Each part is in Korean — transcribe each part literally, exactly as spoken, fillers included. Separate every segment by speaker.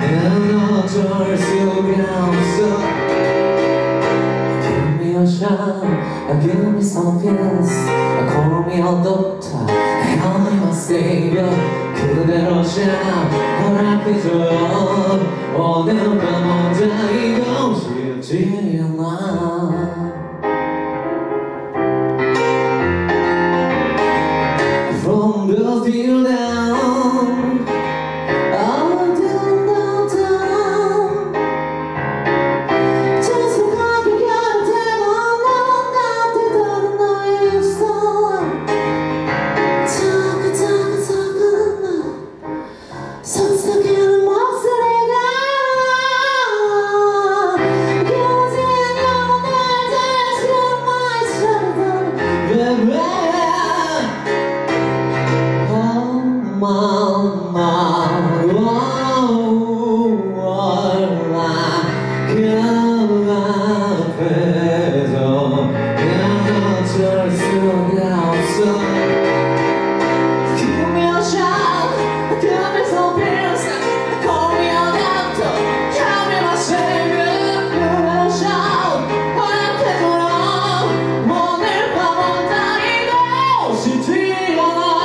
Speaker 1: 난 어쩔 수가 없어. Give me a shot, give me some peace. Call me a doctor, help me my savior. 그대로 참 허락해줘요. 오늘 밤 혼자 이고 싶지 않아. From the field down, all down, down, down. 자숙하게 곁에 넌 나한테 다른 너의 입술. 작은 작은 작은 나 속삭이는 목소리가 겨우진 영혼을 다시금 마시려던 baby. Mama, oh, 얼마 그 앞에서 난 어쩔 수가 없어. Give me a shot, give me some pills. Call me a doctor, tell me my savior. Give me a shot, 허락해줘요. 오늘 밤 혼자 이고 싶지 않아.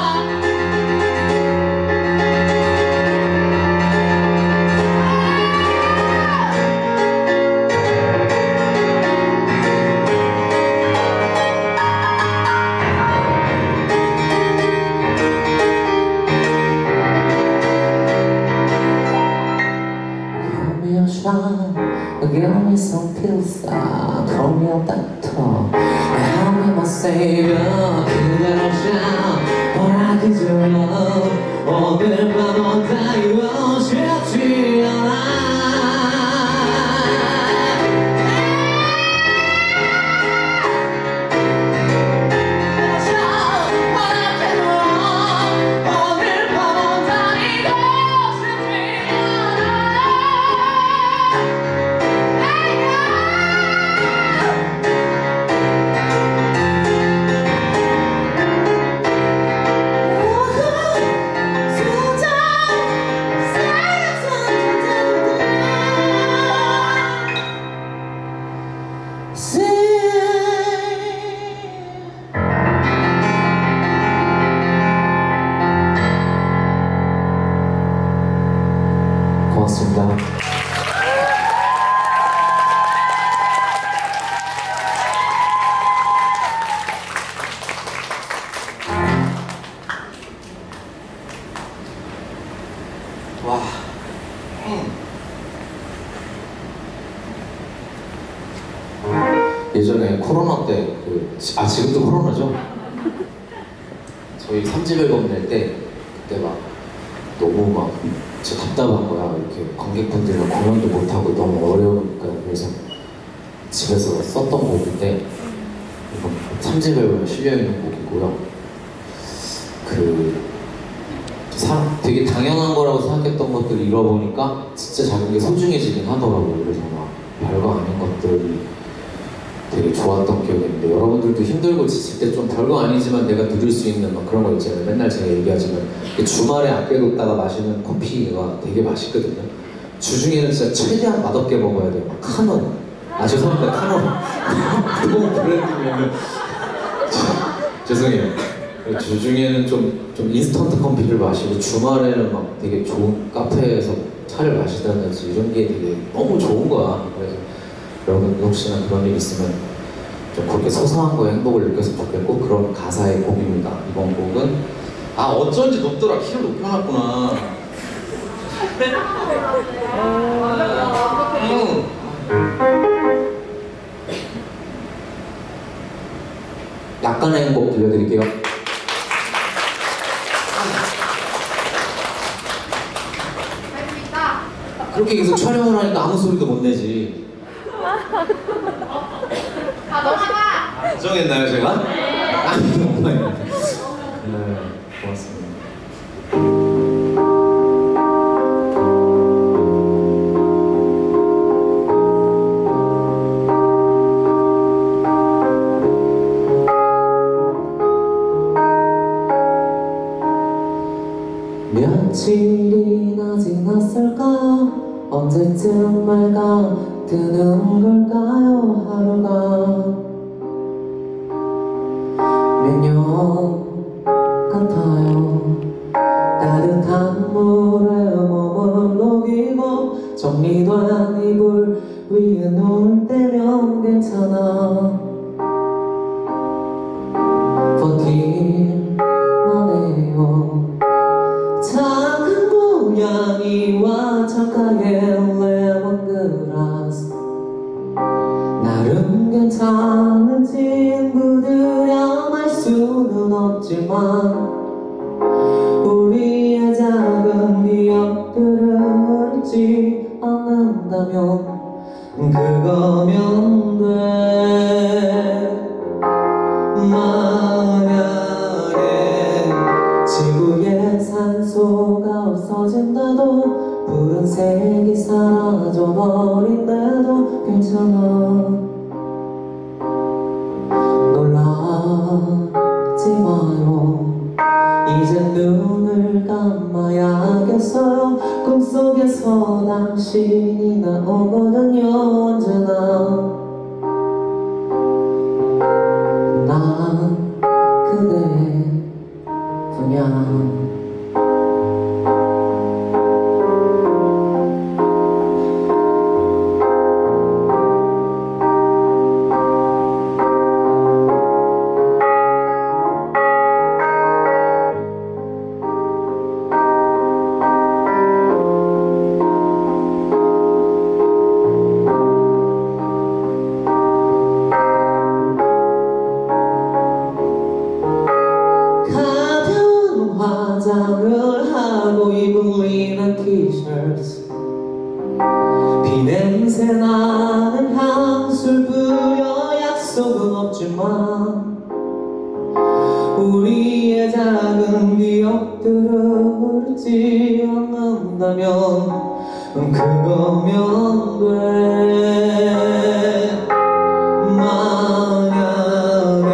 Speaker 1: Give me some pills, uh, call me a doctor, help me my savior. 그대로 참 허락해줘요. 오늘 밤 혼자 이고 싶지 않아. 고맙습니다. 와. 음. 예전에 코로나 때 그, 아 지금도 코로나죠? 저희 삼 집 앨범 낼 때 그때 막 너무 막 진짜 답답한 거야. 이렇게 관객분들이랑 공연도 못하고 너무 어려우니까. 그래서 집에서 썼던 곡인데 이건 삼 집 앨범에 실려있는 곡이고요. 그 사, 되게 당연한 거라고 생각했던 것들을 잃어보니까 진짜 작은 게 소중해지긴 하더라고요. 그래서 막 별거 아닌 것들이 되게 좋았던 기억이 있는데, 여러분들도 힘들고 지칠 때 좀 별거 아니지만 내가 누릴 수 있는 막 그런 거 있잖아요. 맨날 제가 얘기하지만 주말에 아껴뒀다가 마시는 커피가 되게 맛있거든요. 주중에는 진짜 최대한 맛없게 먹어야 돼요. 막 카논, 아 죄송합니다, 카논 뜨거운 브랜드면 죄송해요. 주중에는 좀, 좀 인스턴트 커피를 마시고 주말에는 막 되게 좋은 카페에서 차를 마시다든지 이런 게 되게 너무 좋은 거야. 그래서 여러분 혹시나 그런 일 있으면 좀 그렇게 소소한 거에 행복을 느꼈으면 좋겠고, 그런 가사의 곡입니다. 이번 곡은 아 어쩐지 높더라. 키를 높여놨구나. 음. 약간의 행복 들려드릴게요. 그렇게 계속 촬영을 하니까 아무 소리도 못 내지.
Speaker 2: 아, 넘어가!
Speaker 1: 걱정했나요, 제가?
Speaker 2: 네.
Speaker 1: 아니, 정말. 네, 고맙습니다. 며칠이나 지났을까요? 언제쯤 말까 드는 걸까요? 하루가 몇 년 같아요. 따뜻한 물에 몸을 녹이고 정리된 이불 위에 누울 때면 괜찮아. 버틸만 해요. 작은 고양이와 창가에 레몬그라스 나름 괜찮은 친구들이야 말 수는 없지만 우리의 작은 기억들을 잊지 않는다면 그거면 돼. 만약에 지구에 산소가 없어진다도 푸른색이 사라져버린대도 괜찮아. 놀라지 마요. 이제 눈을 감아야겠어요. 꿈속에서 당신이 나오거든요. 언제나 난 그대뿐이야. 화장을 하고 입은 리는 티셔츠 비냄새 나는 향수를 뿌려 약속은 없지만 우리의 작은 기억들을 잊지 않는다면 그거면 돼. 만약에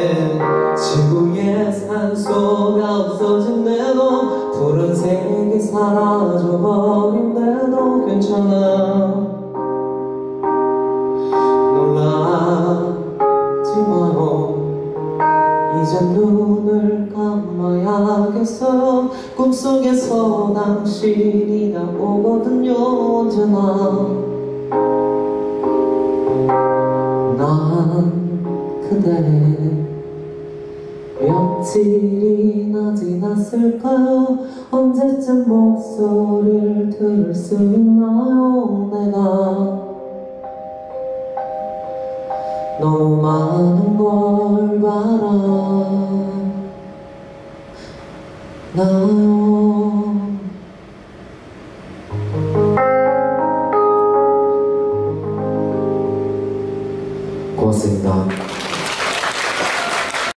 Speaker 1: 지구에 산소가 없어진대도 푸른색이 사라져버린대도 괜찮아. 놀라지 마요. 이제 눈을 감아야겠어요. 꿈속에서 당신이 나오거든요. 언제나 난 그대 며칠이나 지났을까요? 언제쯤 목소리를 들을 수 있나요? 내가 너무 많은 걸 바라나요?